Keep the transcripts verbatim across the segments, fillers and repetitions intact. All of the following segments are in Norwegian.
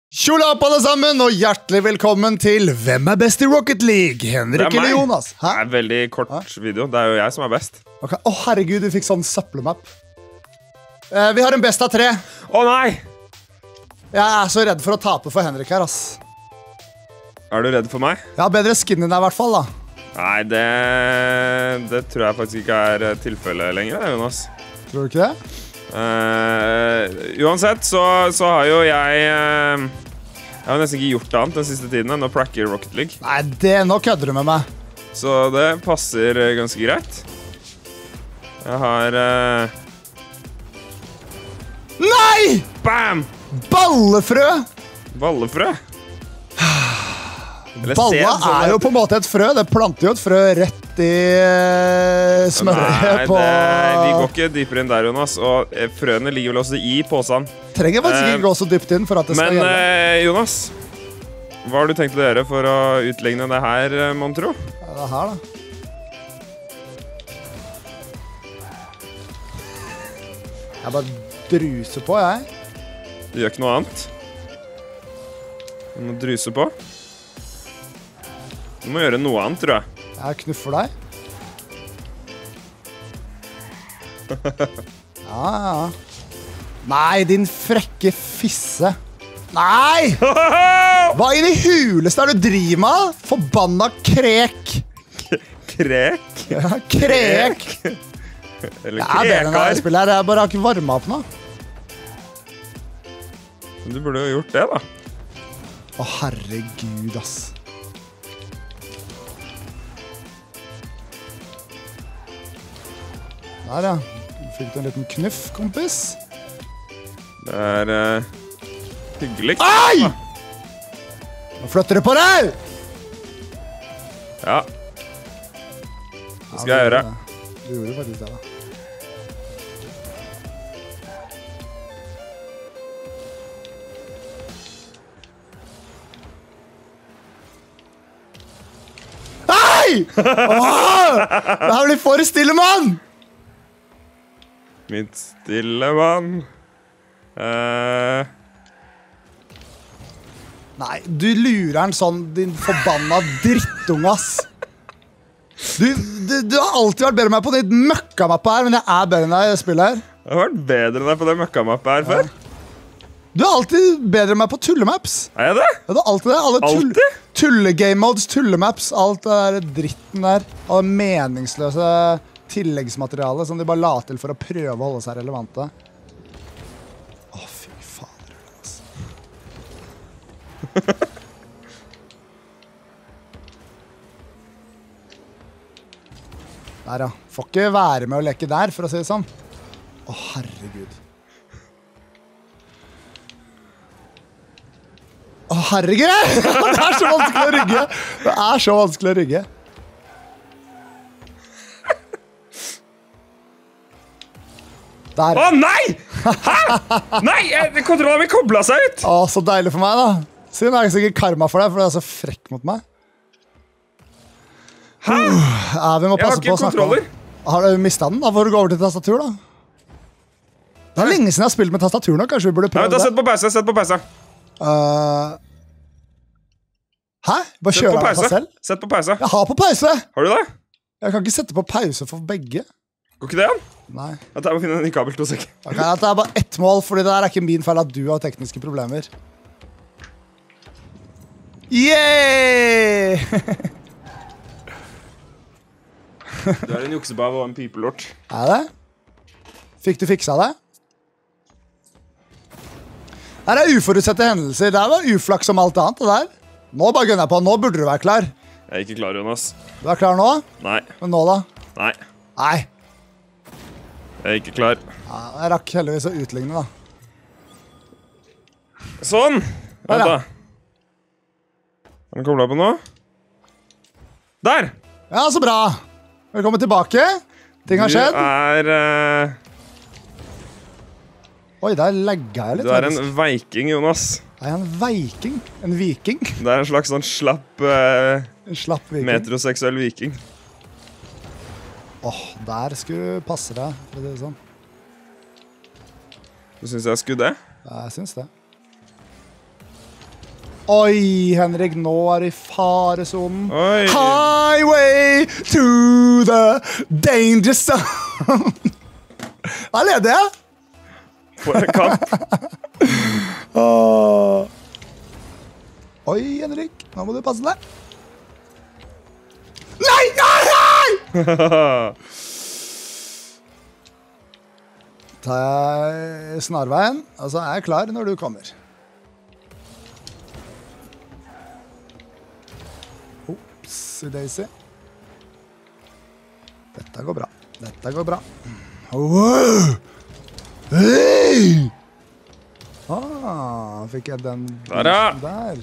Tjola opp alle sammen, og hjertelig velkommen til Hvem er best i Rocket League? Henrik eller Jonas? Hæ? Det er en veldig kort Hæ? video. Det er jo jeg som er best. Ok, Å oh, herregud, du fikk sånn søppelmap. uh, Vi har en best av tre. Å oh, nei! Jeg er så redd for å tape for Henrik her, ass. Er du redd for meg? Jeg har bedre skin enn deg i hvert fall, da. Nei, det, det tror jeg faktisk ikke er tilfellet lenger, Jonas. Tror du ikke det? Uh, uansett så, så har jo jeg uh, Jeg har nesten ikke gjort annet den siste tiden enn å pracke Rocket League. Nei, det nå kødder du med meg. Så det passer ganske greit. Jeg har uh... Nei! Bam! Ballefrø! Ballefrø? Balla er jo på en måte et frø. Det planter jo et frø rett i uh, smøret på... Nei, vi går ikke dypere inn der, Jonas. Og frøene ligger vel også i posen. Trenger faktisk uh, ikke gå så dypt inn for at det skal men, gjelde. Men, uh, Jonas, hva har du tenkt å gjøre for å utligne det her, mon tro? Ja, det her, da. Jeg bare druser på, jeg. Du gjør ikke noe annet. Du må druse på. Du må gjøre noe annet, tror jeg. Jeg knuffer deg. Ja, ja. Nei, din frekke fisse. Nei! Hva inn i huleste er du driver med? Forbanna krek. Krek? Ja, krek. Eller det er bedre enn jeg spiller her. Jeg bare har ikke varmet opp nå. Du burde jo gjort det, da. Å, herregud, ass. Der, ja. Fikk du en liten knuff, kompis? Det er uh, hyggelig. Ai! Nå flytter du på deg! Ja. Det skal ja, jeg gjøre. Du gjorde faktisk det, da. Ai! Åh! Det her blir for stille, mann! Mitt stille mann. Uh... Nei, du lurer en sånn, din forbanna drittung, ass. Du, du, du har alltid vært bedre enn meg på ditt møkkamappe her, men jeg er bedre enn deg i det spillet her. Jeg har vært bedre enn deg på det møkkamappet her før. Ja. Du er alltid bedre enn meg på tullemaps. Er jeg det? Ja, du er alltid det. Alle tull alltid? Tulle-game modes, tullemaps, alt det der dritten der. Alle meningsløse tilleggsmateriale som de bare la til for å prøve å holde seg relevante. Å, fy fader, altså. Der, ja. Får ikke være med å leke der, for å si det sånn. Å, herregud. Å, herregud! Det er så vanskelig å rygge. Det er så vanskelig å rygge. Der. Å, nei! Hæ? Nei, kontrollen min koblet seg ut. Å, så deilig for meg, da. Siden er jeg sikkert karma for deg, for du er så frekk mot meg. Hæ? Uh, ja, vi må passe jeg har ikke kontroller. Har du mistet den? Da får du gå over til tastatur, da. Det er lenge siden jeg har spilt med tastatur nå. Kanskje vi burde prøve det? Sett på pause, sett på pause. Uh, hæ? Bare kjører jeg meg selv? Sett på pause. Jeg har på pause. Har du det? Jeg kan ikke sette på pause for begge. Går ikke det, Jan? Nei. Jeg må finne en ny kabel, to sek. Okay, det er bare ett mål, fordi det der er ikke min feil at du har tekniske problemer. Yeah! Du er en juksebav og en pipelort. Er det? Fikk du fiksa det? Her er uforutsette hendelser. Det var uflaks som alt annet, det der. Nå bare gønner jeg på. Nå burde du være klar. Jeg er ikke klar, Jonas. Du er klar nå? Nei. Men nå da? Nei. Nei. Jeg er ikke klar. Ja, jeg rakk heldigvis å utligne, da. Sånn! Vent da. Er den koblet på nå? Der! Ja, så bra. Velkommen tilbake. Ting har skjedd. Du er... Uh... Oi, der legger jeg litt. Du er en viking, Jonas. Er jeg en viking? En viking? Det er en slags sånn slapp... Uh... En slapp viking. Metroseksuell viking. Åh, oh, der skulle passe deg, for å si det sånn. Du synes jeg skulle det? Ja, jeg synes det. Oi, Henrik, nå er du i faresonen. Oi. Highway to the danger zone. Hva leder jeg? For en kamp. Åh. Oi, Henrik, nå må du passe deg. Nei, nei, nei! Tar jeg snarveien, altså er jeg klar når du kommer. Opsi daisy. Dette går bra. Dette går bra. Wow! Hey! Ah, fikk jeg den Der, ja. der.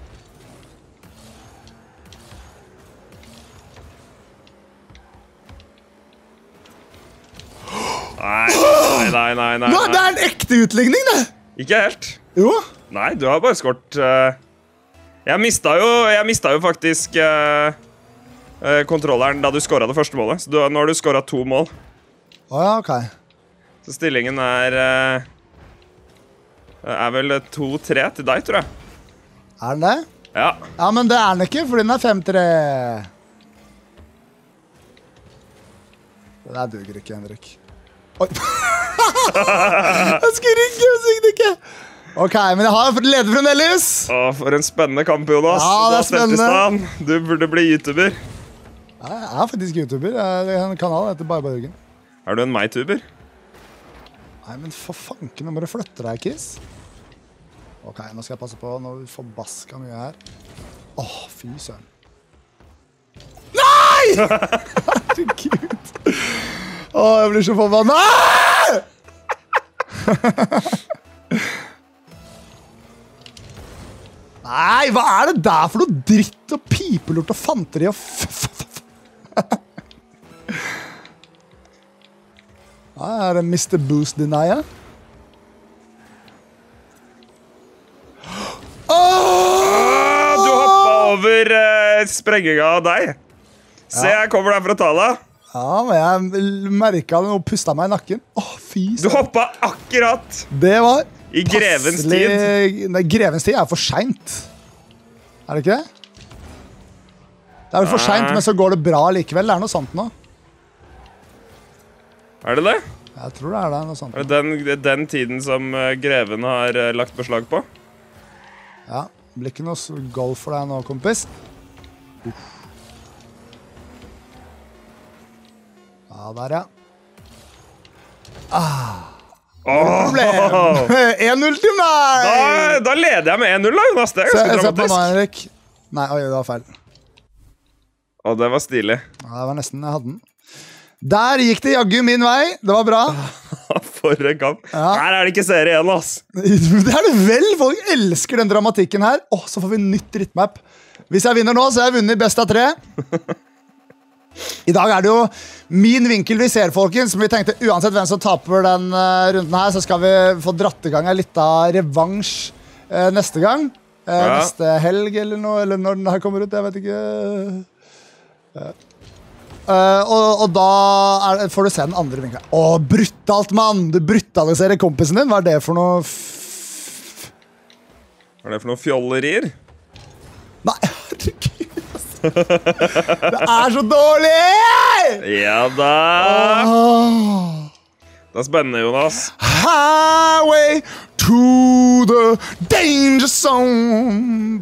Nei, nei, nei, nei, Nå, det nei. er en ekte utligning, det! Ikke helt. Jo. Nei, du har bare skåret uh... Jeg mista jo, jeg mista jo faktisk uh, uh, kontrolleren da du skåret det første målet. Så du, nå har du skåret to mål. Åja, ok. Så stillingen er uh, Er vel to tre til deg, tror jeg. Er den det? Ja. Ja, men det er den ikke, fordi den er fem tre. Det der duger ikke, Henrik. Oi. Jeg skulle ringe, jeg syngte ikke. Ok, men jeg har leder fremdeles. Å, for en spennende kamp, Jonas. Ja, det er spennende. Du burde bli YouTuber. Ja, jeg er faktisk YouTuber. Jeg har en kanal, jeg heter Barbar Jørgen. Er du en meg-tuber? Nei, men for fanken, nå må du flytte deg, Chris. Ok, nå skal jeg passe på. Nå forbaska mye her. Åh, fy søren. Nei! Herregud. Åh, jeg blir så forbannet. Nei! Nei, hva er det der for noe dritt og pipelort og fanteri og f-f-f? Hva er det mister Boost Denier? Ah, du hoppa over uh, sprenginga av deg. Se, jeg kommer der fra Tala. Ja, men jeg merket det og pustet meg i nakken. Åh, fy Du søren. hoppa akkurat Det var i grevens tid. passelig- Nei, grevens tid er for sent. Er det ikke det? Det er vel for Nei. sent, men så går det bra likevel. Det er noe sånt nå. Er det det? Jeg tror det er det, noe sånt. Er det den, den tiden som uh, greven har uh, lagt beslag på? Ja, det blir ikke noe s- golf for deg nå, kompis. Uff. Ja, der ja. Problem! en null til meg! Da, da leder jeg med en null, da, Jonas. Det er Se, ganske se på nå, dramatisk. Henrik. Nei, oi, det var feil. Å, det var stilig. Ja, det var nesten jeg hadde den. Der gikk det jaggu min vei. Det var bra. For en kamp. Ja. Her er det ikke serie igjen, ass. Det er det vel! Folk elsker den dramatikken her. Åh, så får vi nytt drittmap. Hvis jeg vinner nå, så har jeg vunnet best av tre. I dag er det jo min vinkel vi ser, folkens. Men vi tenkte uansett hvem som taper den uh, runden her, så skal vi få dratt i gang en litt av revansj uh, neste gang. Uh, Ja. Neste helg eller noe, eller når den her kommer ut, jeg vet ikke. Uh, uh, og, og da er, det- får du se den andre vinkelen. Åh, brutalt, mann! Du brutaliserer kompisen din. Hva er det for noe f... Hva er det for noen fjollerier? Nei, herregud. Det er så dårlig! Ja da. Åh. Det er spennende, Jonas. Highway to the danger zone.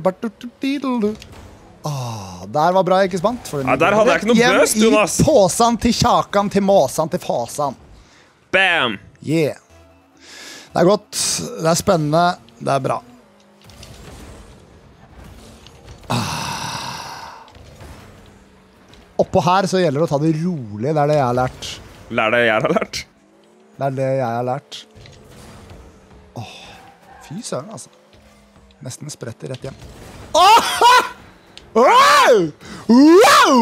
Åh, der var bra, ikke sant? For Ja, der hadde jeg ikke noe hjem bøst, Jonas. I påsan til kjakan til måsan til fasan. Bam! Yeah. Det er godt, det er spennende, det er bra. Oppå her så gjelder det å ta det rolig, det er det jeg har lært. Lær deg jeg har lært. Det er det jeg har lært. Åh, fy søren, altså. Nesten spretter rett hjem. Åh! Wow! Wow!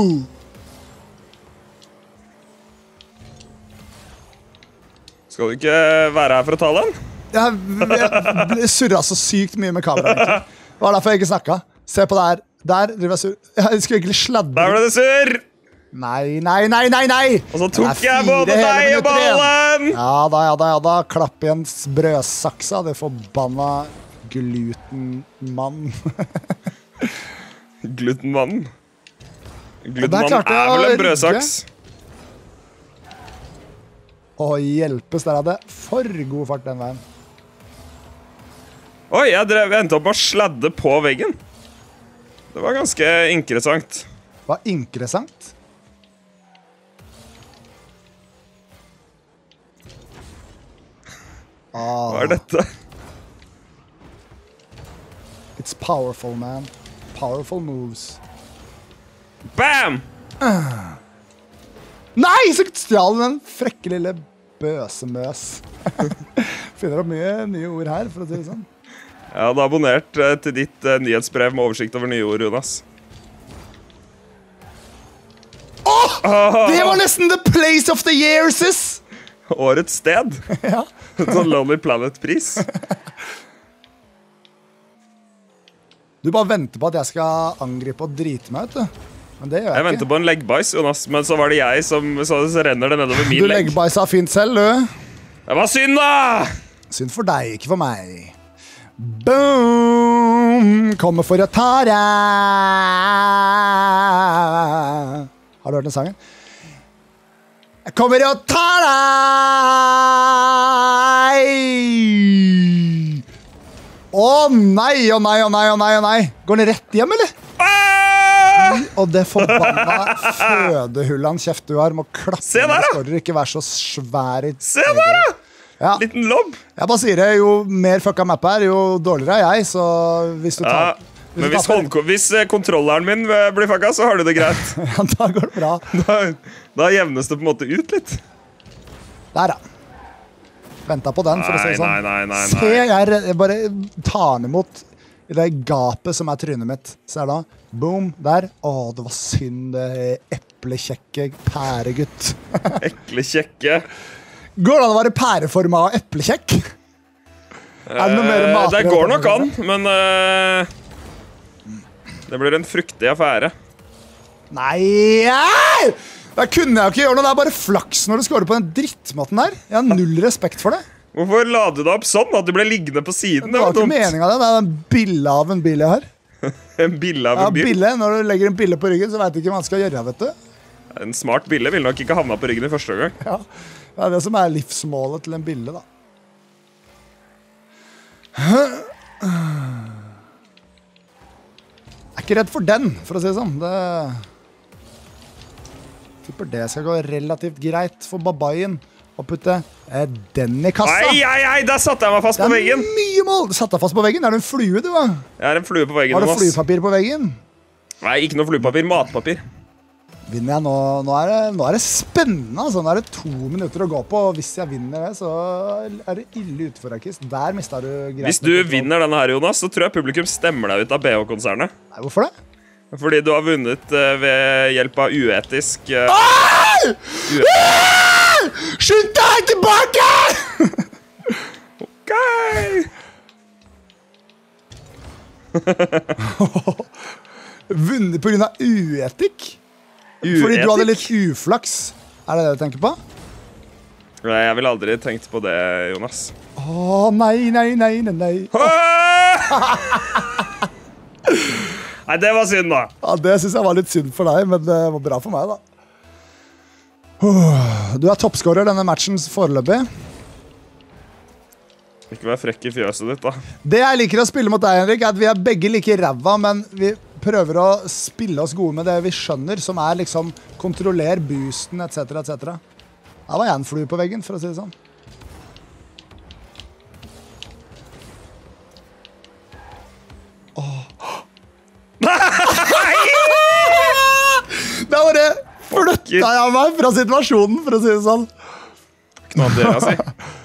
Skal du ikke være her for å ta den? Jeg, jeg surra så sykt mye med kamera, egentlig. Det var derfor jeg ikke snakket. Se på det her. Der driver jeg sur. Jeg skulle egentlig sladde. Der ble det surr! Nei, nei, nei, nei, nei! Og så Det tok er fire jeg både hele deg og minutter igjen. ballen! Ja da, ja da, ja da. Klapp igjen brødsaksa, det forbanna Glutenmann. Glutenmannen. der Glutenmannen klarte jeg er vel å en brødsaks. Å hjelpes, der hadde for god fart den veien. Oi, jeg, drev, jeg endte opp med å sladde på veggen. Det var ganske interessant. Hva interessant? Ah, Hva er dette? it's powerful, man. Powerful moves. Bam! Nei, så stjal den frekke lille bøsemøs. Finner opp mye nye ord her, for å si det sånn. Jeg hadde abonnert eh, til ditt eh, nyhetsbrev med oversikt over nye ord, Jonas. Åh! Det var nesten the place of the year, sis! Årets sted. Ja. Sånn Lonely Planet-pris. Du bare venter på at jeg skal angripe og drite meg ut, du. Men det gjør jeg, Jeg venter på en leggbæs, Jonas, men så var det jeg som så, så renner det nedover min Du legg. leggbæsa fint selv, du. Det var synd, da! Synd for deg, ikke for meg. Boom! Kommer for å ta deg. Har du hørt den sangen? Jeg kommer og tar deg. Å nei, å nei, å nei, å nei, å nei. Går den rett hjem, eller? Ah! Og det forbanna fødehullet han kjeft du har, må klappe. Se der, da! Skårer, ikke være så svær i Se der, da! Ja. Liten lobb. Jeg bare sier det, jo mer fucka map er, jo dårligere er jeg, så hvis du tar... Ja, hvis men du hvis, tar håndko- hvis eh, kontrolleren min eh, blir fucka, så har du det greit. ja, da går det bra. Da, da jevnes det på en måte ut litt. Der, ja. Ventet på den, for å si Nei, det sånn. nei, nei, nei, Se, nei. jeg, re- jeg bare tar den imot i det gapet som er trynet mitt. Ser da? Boom, der. Å, det var synd, det eplekjekke pæregutt. Ekle kjekke. Går det an å være pæreforma og eplekjekk? Er det noe mer Eh, mat? det går nok an, men eh, det blir en fruktig affære. Nei! ei! Der kunne jeg jo ikke gjøre noe. Det er bare flaks når du scorer på den drittmåten der. Jeg har null respekt for det. Hvorfor la du deg opp sånn? At du ble liggende på siden? Det var ikke dumt. meningen av det. Det er en bille av en bil jeg har. En bille av Ja, en bil. bille. Når du legger en bille på ryggen, så vet du ikke hva man skal gjøre, vet du. En smart bille ville nok ikke havna på ryggen i første gang. Ja, det er det som er livsmålet til en bille, da. Jeg er ikke redd for den, for å si det sånn. Det... Tipper det skal gå relativt greit for babaien å putte eh, den i kassa. Ai, ai, ai, der satte jeg meg fast Det på er veggen. mye mål. Du satte deg fast på veggen. Er du en flue, du, da? Jeg er en flue på veggen. Har du Jonas. fluepapir på veggen? Nei, ikke noe fluepapir. Matpapir. Vinner jeg nå? Nå er det, nå er det spennende. Altså. Nå er det to minutter å gå på, og hvis jeg vinner det, så er det ille ute for deg, Kist. Der mistet du greit. Hvis du vinner denne her, Jonas, så tror jeg publikum stemmer deg ut av B H-konsernet. Nei, hvorfor det? Fordi du har vunnet eh, ved hjelp av uetisk eh, Ah! Ah! Skynd deg tilbake! OK! Vunnet på grunn av uetikk? Fordi du hadde litt uflaks. Er det det du tenker på? Nei, jeg ville aldri tenkt på det, Jonas. Å, nei, nei, nei, nei, nei. Nei, det var synd, da. Ja, det synes jeg var litt synd for deg, men det var bra for meg, da. Du er toppskårer denne matchens foreløpig. Ikke vær frekk i fjøset ditt, da. Det jeg liker å spille mot deg, Henrik, er at vi er begge like ræva, men vi prøver å spille oss gode med det vi skjønner, som er liksom kontroller boosten, et cetera, et cetera. Da var jeg en flue på veggen, for å si det sånn. Da bare flyttet jeg meg fra situasjonen, for å si det sånn. Ikke noe annet dere å si.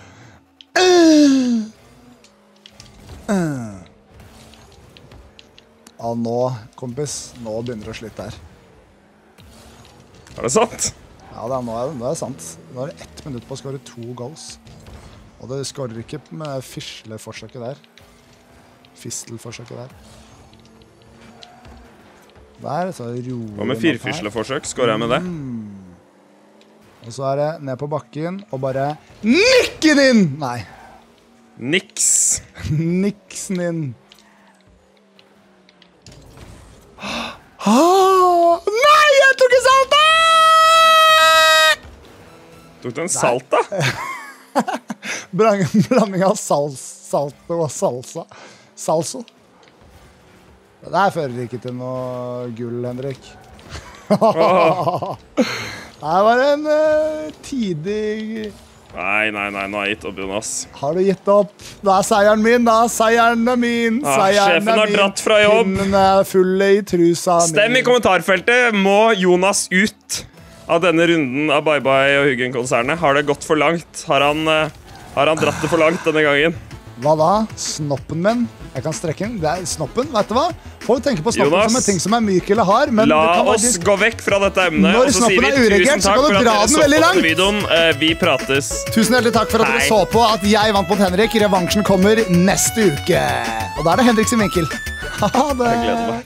Ja, nå, kompis, nå begynner det å slutte her. Er det sant? Ja, det er, nå, er det, nå er det sant. Nå er det ett minutt på å skåre to goals. Og det skårer ikke med fisleforsøket der. Fistelforsøket der. Der, så roer Hva med firfisleforsøk? Skårer jeg med det? Og så er det ned på bakken og bare nikke den inn! Nei, Niks. niks. salsen inn. Ah, nei, jeg tok ikke saltet! Tok du en salt, da? Blanding av sals, salt og salsa. Salso. Det her fører ikke til noe gull, Henrik. Oh. Det var en uh, tidig... Nei, nei, nei, nå har jeg gitt opp, Jonas. Har du gitt opp? Da er seieren min, da. Seieren er min. Ah, Seieren sjefen er har min. dratt fra jobb. Pinnen er fulle i trusa. Stem i kommentarfeltet. Må Jonas ut av denne runden av Bye Bye og Huggen-konsernet? Har det gått for langt? Har han, uh, har han dratt det for langt denne gangen? Hva da? Snoppen min? Jeg kan strekke den. Det er snoppen, vet du hva? Folk tenker på snoppen Jonas, som en ting som er myk eller hard, men la det kan oss faktisk... gå vekk fra dette emnet. Når Og så sier snoppen vi er ureagert, tusen så takk kan du for at dra dere den så veldig på langt. denne videoen. Uh, vi prates. Tusen hjertelig takk for at dere Hei. så på at jeg vant mot Henrik. Revansjen kommer neste uke. Og da er det Henrik sin vinkel. Ha det. Jeg gleder meg.